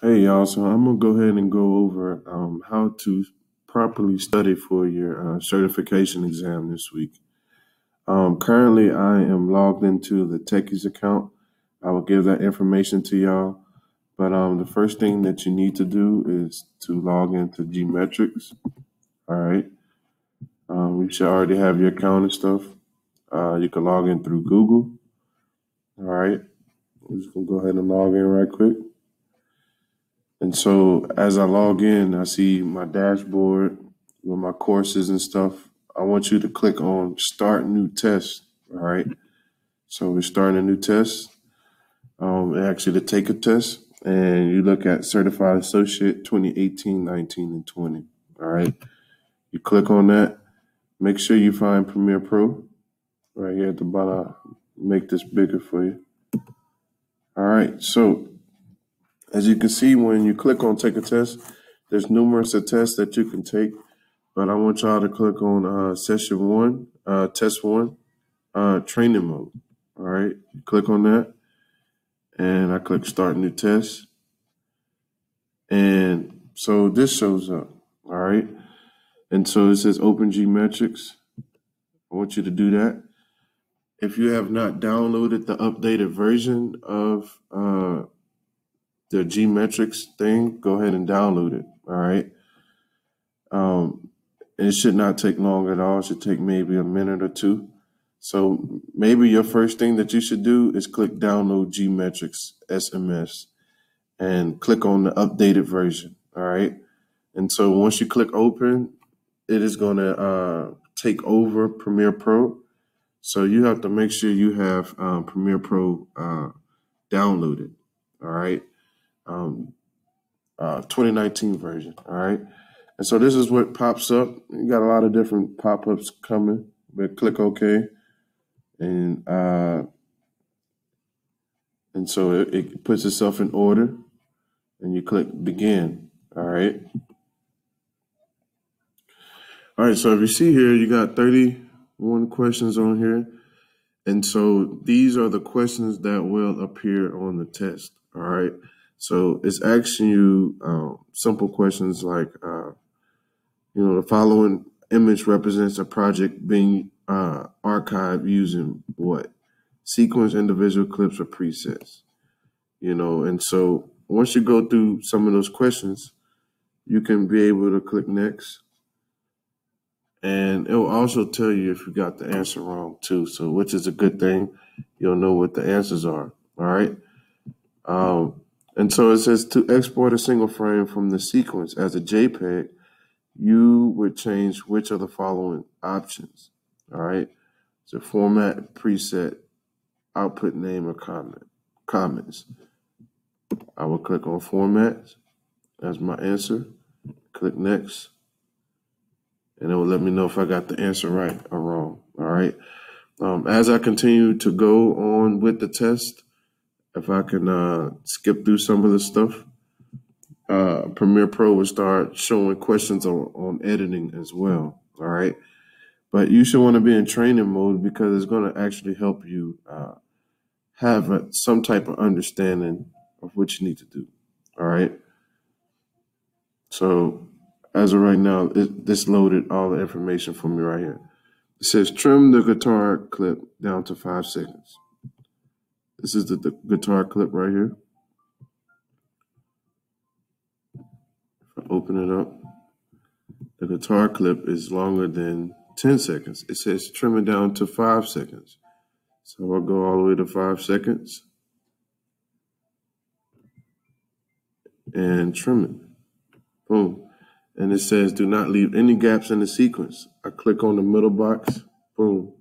Hey y'all, so I'm gonna go ahead and go over how to properly study for your certification exam this week. Currently, I am logged into the Techies account. I will give that information to y'all, but the first thing that you need to do is to log into Gmetrix. All right, you should already have your account and stuff. You can log in through Google. All right, I'm just gonna go ahead and log in right quick. And so as I log in, I see my dashboard with my courses and stuff. I want you to click on Start New Test. All right. So we're starting a new test. Actually, to take a test, and you look at Certified Associate 2018, 19, and 20. All right. You click on that. Make sure you find Premiere Pro right here at the bottom. I'll make this bigger for you. All right. So as you can see, when you click on Take a Test, there's numerous tests that you can take, but I want y'all to click on session one, test one, training mode. All right, you click on that, and I click Start New Test, and so this shows up. All right, and so it says Open Gmetrix. I want you to do that. If you have not downloaded the updated version of the Gmetrix thing, go ahead and download it. All right. And it should not take long at all. It should take maybe a minute or two. So maybe your first thing that you should do is click download Gmetrix SMS and click on the updated version. All right. And so once you click open, it is going to take over Premiere Pro. So you have to make sure you have Premiere Pro downloaded. All right. 2019 version. All right. And so this is what pops up. You got a lot of different pop-ups coming, but click OK. And so it puts itself in order, and you click begin. All right. All right. So if you see here, you got 31 questions on here. And so these are the questions that will appear on the test. All right. So it's asking you simple questions like, the following image represents a project being archived using what? Sequence, individual clips, or presets. And so once you go through some of those questions, you can be able to click next. And it will also tell you if you got the answer wrong too. So which is a good thing. You'll know what the answers are. All right. And so it says to export a single frame from the sequence as a JPEG, you would change which of the following options. All right. So format, preset, output name, or comments. I will click on format as my answer. Click next. And it will let me know if I got the answer right or wrong. All right. As I continue to go on with the test, if I can skip through some of the stuff, Premiere Pro will start showing questions on editing as well. All right. But you should want to be in training mode because it's going to actually help you have some type of understanding of what you need to do. All right. So as of right now, this loaded all the information for me right here. It says trim the guitar clip down to 5 seconds. This is the guitar clip right here. If I open it up, the guitar clip is longer than 10 seconds. It says trim it down to 5 seconds. So I'll go all the way to 5 seconds and trim it. Boom. And it says do not leave any gaps in the sequence. I click on the middle box. Boom.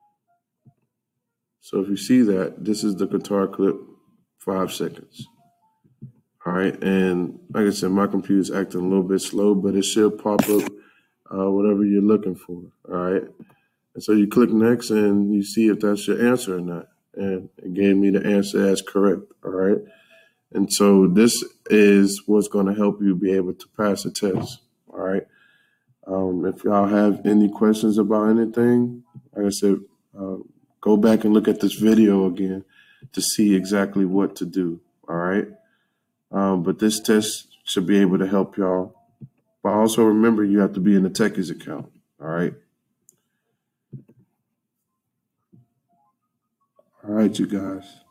So if you see that, this is the guitar clip, 5 seconds. All right. And like I said, my computer's acting a little bit slow, but it should pop up whatever you're looking for. All right. And so you click next and you see if that's your answer or not. And it gave me the answer as correct. All right. And so this is what's going to help you be able to pass the test. All right. If y'all have any questions about anything, like I said, go back and look at this video again to see exactly what to do. All right. But this test should be able to help y'all. But also remember, you have to be in the Techies account. All right. All right, you guys.